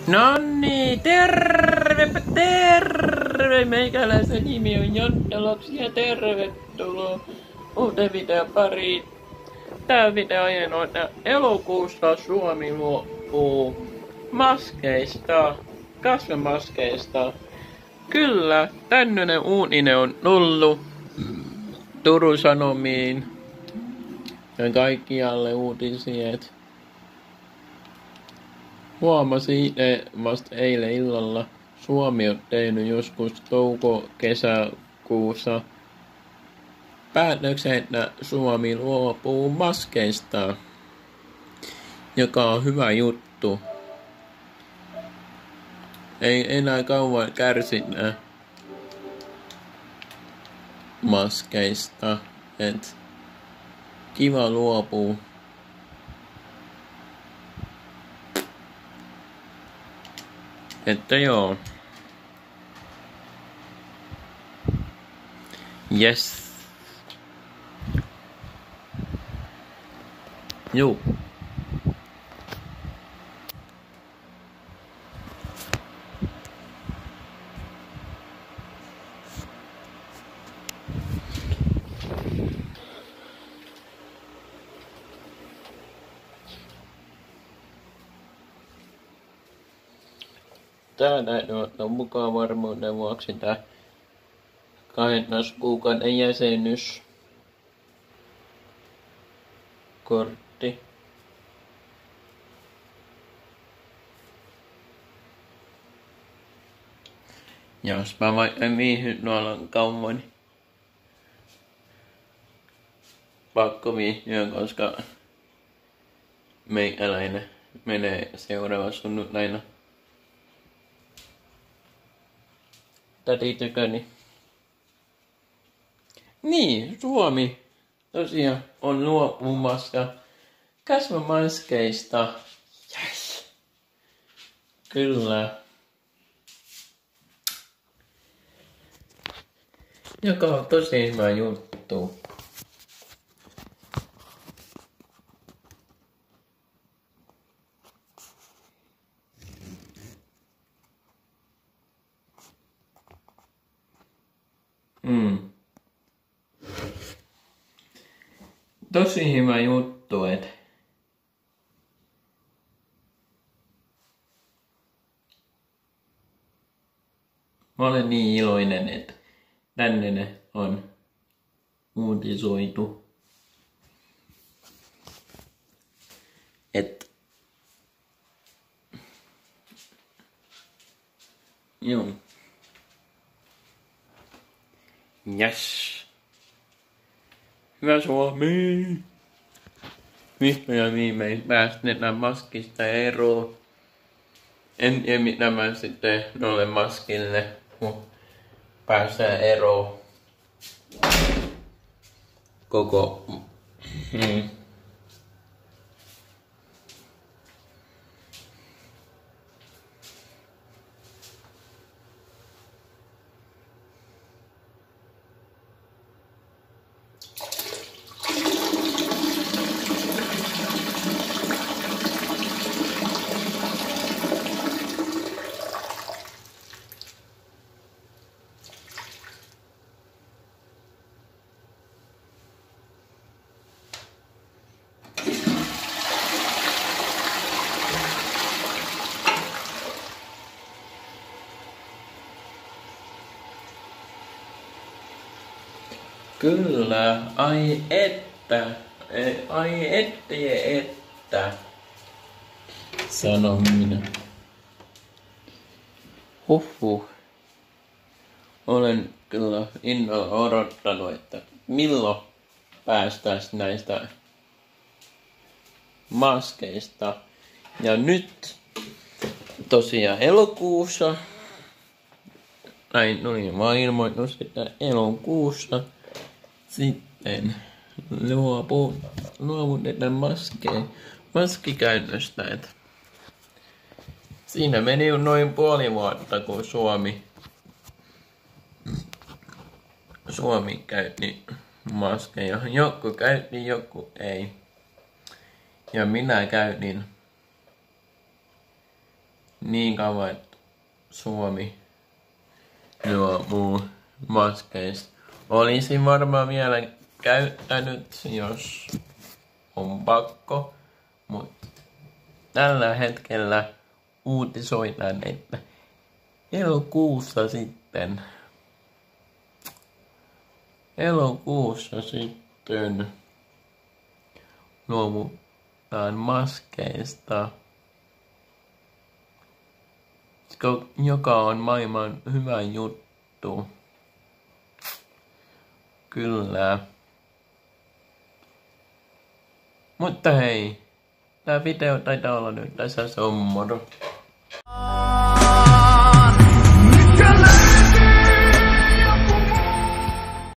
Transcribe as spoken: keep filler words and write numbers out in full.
Nonni, terve, terve! Meikäläisen nimi on Jonne Lapsi ja tervetuloa uuteen videon pariin. Tää video aiheena elokuussa Suomi luopuu maskeista, kasvomaskeista. Kyllä, tämmönen uutinen on tullut Turun Sanomiin ja kaikkialle uutisia, et huomasin itse vasta eilen illalla. Suomi on tehnyt joskus touko-kesäkuussa päätöksen, että Suomi luopuu maskeista, joka on hyvä juttu. Ei enää kauan kärsitä maskeista, et kiva luopuu. Että joo. Yes. Juu. Tää täytyy ottaa mukaan varmuuden vuoksi tää kahdentoista kuukauden jäsenyyskortti. Jos mä vaikka en viihdy noilla kauan, niin pakko viihtyä, koska meikäläinen menee seuraava sunnuntaina tätityköni. Niin, Suomi tosiaan on luopumassa kasvomaskeista. Yes. Kyllä. Joka on tosi hyvä juttu. Mm. Tosi hyvä juttu, et mä olen niin iloinen, että tänne on uutisoitu. Et joo. Yes. Hyvä Suomi. Vihdoin ja viimein päästetään maskista eroon. En tiedä mitä mä sitten noille maskille, kun päästään eroon. Koko hmm. Kyllä, ai että, ai että ja että, sanon minä. Huhhuh. Olen kyllä innolla odottanut, että milloin päästäis näistä maskeista. Ja nyt tosiaan elokuussa, näin tuli vaan ilmoitus, että elokuussa sitten luopu, luovutetaan maskeja, maskikäytöstä. Et siinä meni jo noin puoli vuotta, kun Suomi, Suomi käytti maskeja. Joku käytti, joku ei. Ja minä käytin niin kauan, että Suomi luopuu maskeista. Olisin varmaan vielä käyttänyt, jos on pakko, mutta tällä hetkellä uutisoidaan, että elokuussa sitten, elokuussa sitten luovutaan maskeista, joka on maailman hyvä juttu. Kyllä. Mutta hei, tää video taitaa olla nyt tässä, se on moro.